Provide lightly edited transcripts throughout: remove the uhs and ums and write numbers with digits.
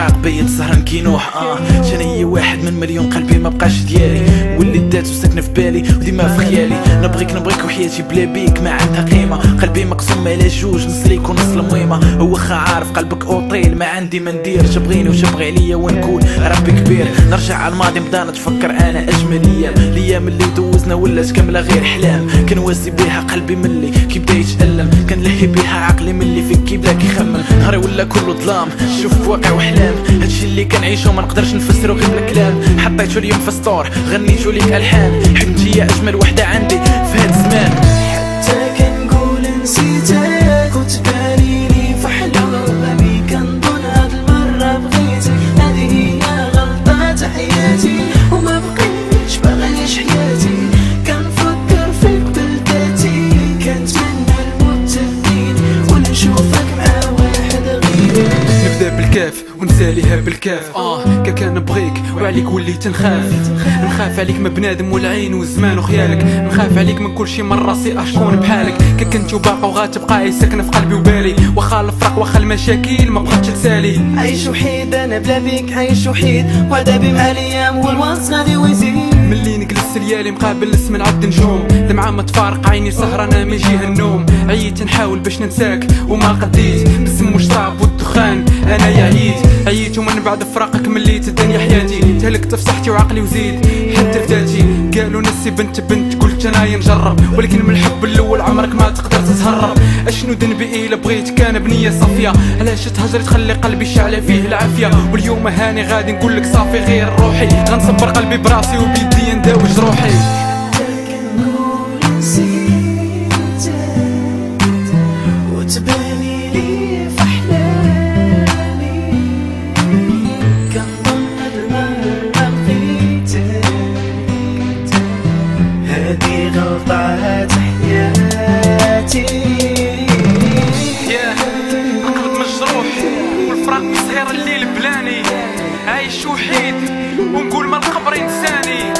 فراق بيت سهران كينوح شني واحد من مليون قلبي ما بقاش ديالي واللي دات وساكنه في بالي وديما في خيالي نبغيك وحياتي بلا بيك ما عندها قيمه قلبي مقسوم على جوج نص ليك ونص المهمه هو خا عارف قلبك اوطيل ما عندي ما ندير تبغيني وتبغي عليا ونكون ربي كبير نرجع على الماضي نبدا نتفكر انا اجمل الايام اللي دوزنا ولات كامله غير حلام كنواسي بيها قلبي ملي كيبدا يتألم كنلهي بيها عقلي ملي فيك كيبدا كيخمم نهاري ولا كله ظلام شوف في واقع وحلام هادشي اللي كنعيشو ما نقدرش نفسرو غير بالكلام حطيتو اليوم في ستور غنيتو ليك الحان حبيبتي يا اجمل وحده عندي في هاد الزمان حتى كنقول نسيتك وتبانيني في حلمي كنظن هاد المره بغيتك هذه هي غلطة حياتي وما بقيتش باغيش حياتي كنفكر فيك بلداتي كنتمنى الموت تهديني ونشوفك مع واحد غيري نبدا بالكاف ونساليها بالكاف كان بغيك وعليك وليت نخاف عليك ما بنادم والعين والزمان وخيالك نخاف عليك من كل شي من راسي اشكون بحالك كنت باقا وغتبقى ساكنه في قلبي وبالي واخا الفراق واخا المشاكل ما بقاتش تسالي عايش وحيد انا بلا بيك عايش وحيد وعذابي مع الايام والوصف غادي ويزيد ملي نجلس ليالي مقابل نسم نعد نجوم دمعة ما تفارق عيني سهرانه ما يجيها النوم عييت نحاول باش ننساك وما قديت بسم وشراب والدخان انا عييت ومن بعد فراقك مليت الدنيا حياتي تهلكت في صحتي وعقلي وزيد حتى في ذاتي قالوا نسي بنت قلت انا نجرب ولكن من الحب الاول عمرك ما تقدر تتهرب اشنو ذنبي الا بغيتك انا بنيه صافيه علاش تهجري تخلي قلبي شاعله فيه العافيه واليوم هاني غادي نقول لك صافي غير روحي غنصبر قلبي براسي وبيدي نداوي جروحي وتباني لي في احلامي كنظن هاد المره بغيتك هادي غلطة حياتي القلب مجروح والفراق مسهر الليل بلاني عايش وحيد ونقول ما القبر انساني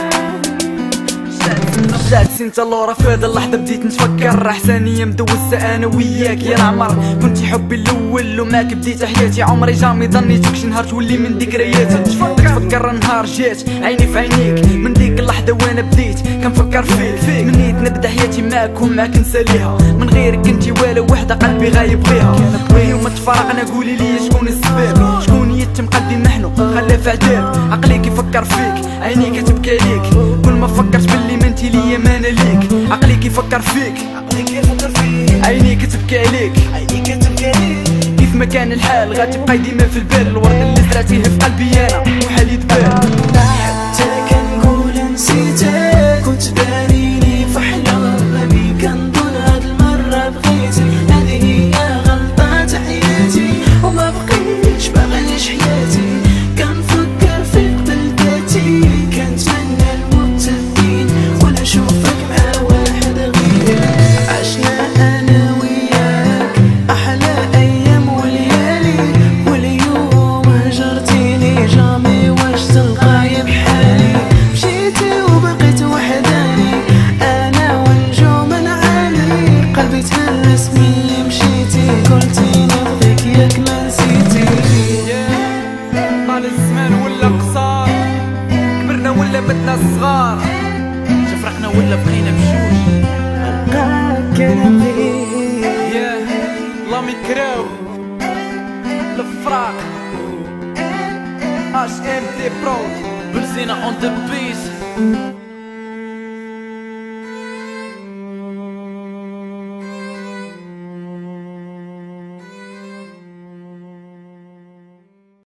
رجعت سنت اللورا في هاد اللحظة بديت نتفكر احسانية مدوزة انا وياك يا العمر كنتي حبي الاول وماك بديت حياتي عمري جامي ظنيتك شي نهار تولي من ذكرياتي تفكر نهار جات عيني في عينيك من ديك اللحظة وانا بديت كنفكر فيك منيت نبدا حياتي معاك ومعاك نساليها من غيرك كنتي والو وحدة قلبي غايب بغيها ويوم تفرقنا قولي لي شكون السبب شكون يتم قلبي محنو خلاه في عذاب عقلي كيفكر فيك عيني كتبكي عليك كل ما فكرت باللي ما انتي ليا ما انا ليك عقلي كيفكر فيك عيني كتبكي عليك كيف ما كان الحال غتبقاي ديما في البال الورد اللي زرعتيه في قلبي انا وحالي دبال حتى كنقول نسيتك وتبانيني في حلمي كنظن هاد المره بغيتك هذه هي غلطة حياتي وما بقيتش باغيش حياتي كنفكر فيك بلداتي كنتمنى الموت تهديني ونشوفك مع واحد غيرك عشنا انا وياك احلى ايام وليالي واليوم هجرتيني جامي واش تلقاي بحالي مشيتي وبقيت وحداني انا والنجوم نعاني قلبي تهلس ملي مشيتي قلتي نبغيك ياك ما نسيتي طال الزمان ولا قصار كبرنا ولا بدنا الصغار تفرقنا ولا بقينا بجوج نلقاك انا بغيت الله ميكراو الفراق HMT برو بنزينة on the beat